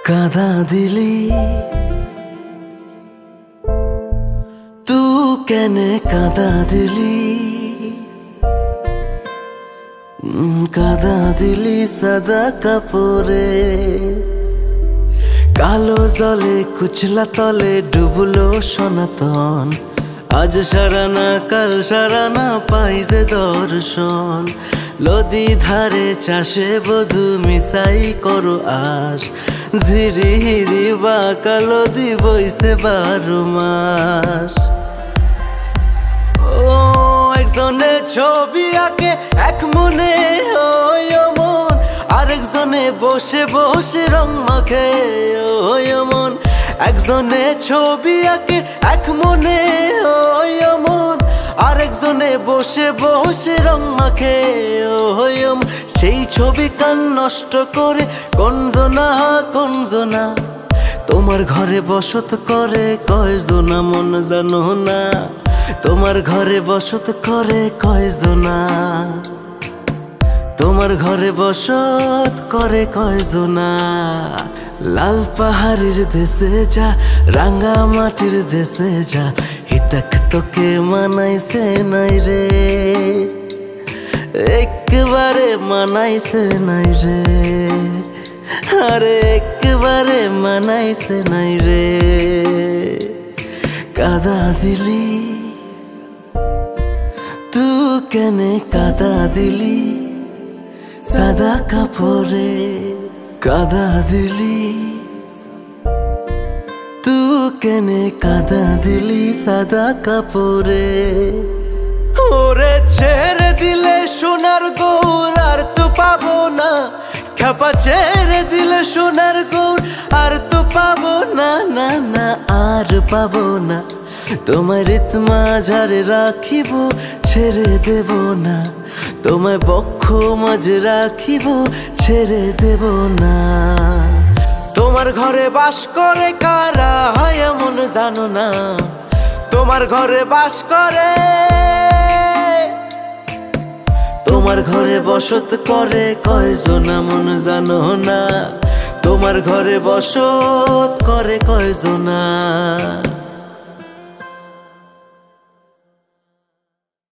কাঁদা দিলি তু কেনে কাঁদা দিলি কাঁদা দিলি সাদা কাপড়ে কালো জলে কুচলা তলে ডুবলো সনাতন আজ সারানা কাল সারানা পাই যে দর্শন লদি ধারে চাষে বধু মিশাই করো আস ঝিরি হিরি বাঁকা লদি বইছে 12 মাস ও একজনে ছবি আঁকে এক মনে ওই মন আরেকজনে বসে বসে রং মাখে ওই মন একজনে ছবি আঁকে এক মনে ওই মন আরেকজনে বসে বসে রং মাখে ওই সেই ছবি কান নষ্ট করে কঞ্জনা তোমার ঘরে বসত করে কয়জনা মন জানো না তোমার ঘরে বসত করে কয়জনা তোমার ঘরে বসত করে কয়জনা লাল পাহাড়ির দেশে যা রাঙ্গা মাটির দেশে যা হিতাক তোকে মানাইছে নাই রে একবারে মানাইছে নাই রে আরে একবারে মানাইছে নাই রে কাঁদা দিলি তু কেনে কাঁদা দিলি সাদা কাপড়ে কাঁদা দিলি তু কেনে কাঁদা দিলি সাদা কাপড়ে ওরে ছেড়ে দিলে সোনার গৌর আর তো পাবো না খেপা ছেড়ে দিলে সোনার গৌর আর তো পাবো না না না আর পাবো না তোমায় রিতমা ঝাড়ে রাখিব ছেড়ে দেব না তোমায় বক্ষ মাঝে রাখিব ছেড়ে দেব না তোমার ঘরে বাস করে কারা হয় এমন জানো না তোমার ঘরে বাস করে তোমার ঘরে বসত করে কয়জনা মন জানো না তোমার ঘরে বসত করে কয়জনা